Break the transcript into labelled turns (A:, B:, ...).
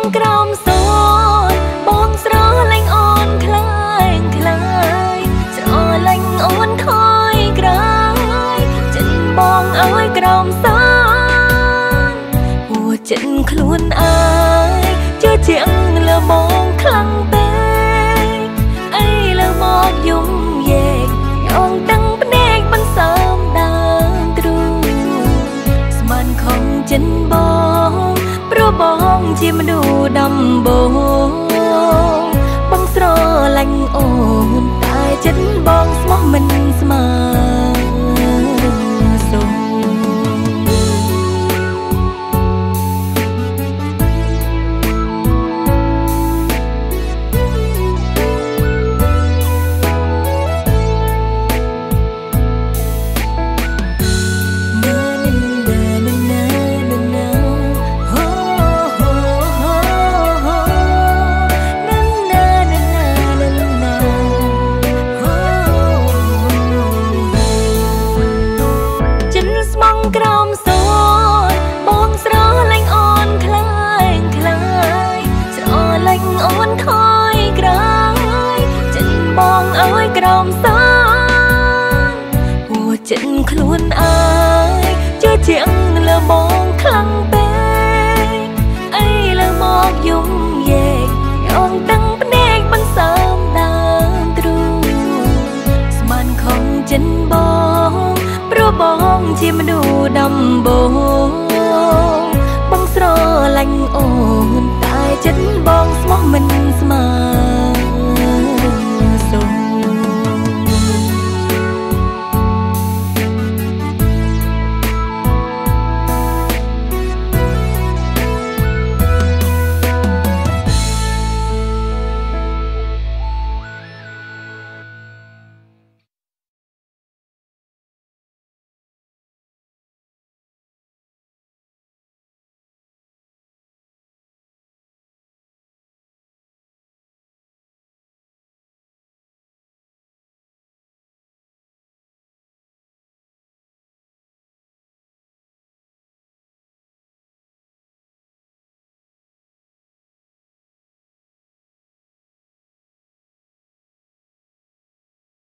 A: ក្រោមសូនបងស្រលាញ់អូនខ្លាំងខ្លាំងស្រលាញ់អូនថយក្រោយចិនបងឲ្យក្រោមសូនហួចិនខ្លួនអើយជឿជាងលើបងខ្លាំងពេកអីលើមកយំយេយងតាំងភ្នែកមិនសើមដើមទ្រូងស្មានខំចិនបងព្រោះបងជាមនុស្សដំបងបងស្រឡាញ់អូនតែចិត្តបងស្មោះមិនស្មើសូមក្រោមសូនបងស្រលាញ់អូនខ្លាំងខ្លាំងស្រលាញ់អូនថយក្រោយចិនបងឲ្យក្រោមសូនហួចិនខ្លួនអើយជឿជាងលើបងខ្លាំងពេកអីលើមកយំយេយងតាំងភ្នែកមិនសើមដើមទ្រូងស្មានខំចិនបងព្រោះបងជាមនុស្សដំបងបងស្រឡាញ់អូនតែចិត្តបងស្មោះមិនស្មើ